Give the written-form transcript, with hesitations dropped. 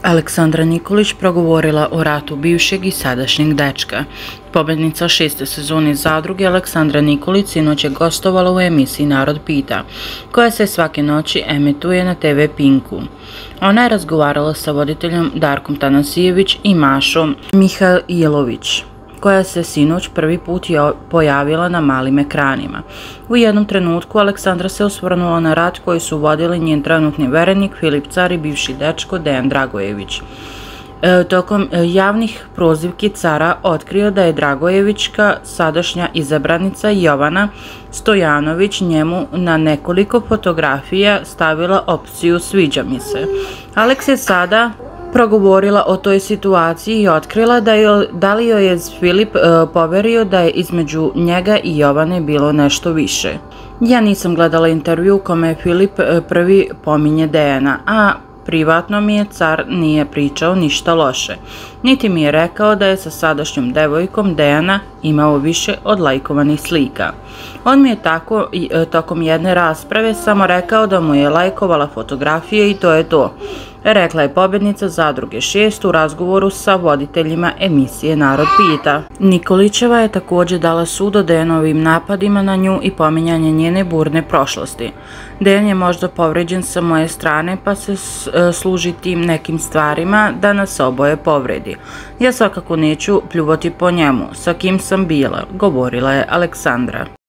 Aleksandra Nikolić progovorila o ratu bivšeg i sadašnjeg dečka. Pobednica 6. sezone Zadruge Aleksandra Nikolić sinoć je gostovala u emisiji Narod pita, koja se svake noći emituje na TV Pinku. Ona je razgovarala sa voditeljom Darkom Tanasijević i Mašom Mihajlović, koja se sinoć prvi put pojavila na malim ekranima. U jednom trenutku Aleksandra se osvrnula na rat koji su vodili njen trenutni verenik Filip Car i bivši dečko Dejan Dragojević. Tokom javnih prozivki Cara otkrio da je Dragojevićka sadašnja izabranica Jovana Stojanović njemu na nekoliko fotografija stavila opciju sviđa mi se. Aleks je sada progovorila o toj situaciji i otkrila da li joj je Filip poverio da je između njega i Jovane bilo nešto više. Ja nisam gledala intervju u kome je Filip prvi pominje Dejana, a privatno mi je Car nije pričao ništa loše. Niti mi je rekao da je sa sadašnjom devojkom Dejana imao više od lajkovanih slika. On mi je tako tokom jedne rasprave samo rekao da mu je lajkovala fotografije i to je to, rekla je pobednica Zadruge 6 u razgovoru sa voditeljima emisije Narod pita. Nikolićeva je također dala sud o Dejanovim napadima na nju i pominjanje njene burne prošlosti. Dejan je možda povređen sa moje strane pa se služi tim nekim stvarima da nas oboje povredi. Ja svakako neću pljuvati po njemu, sa kim sam bila, govorila je Aleksandra.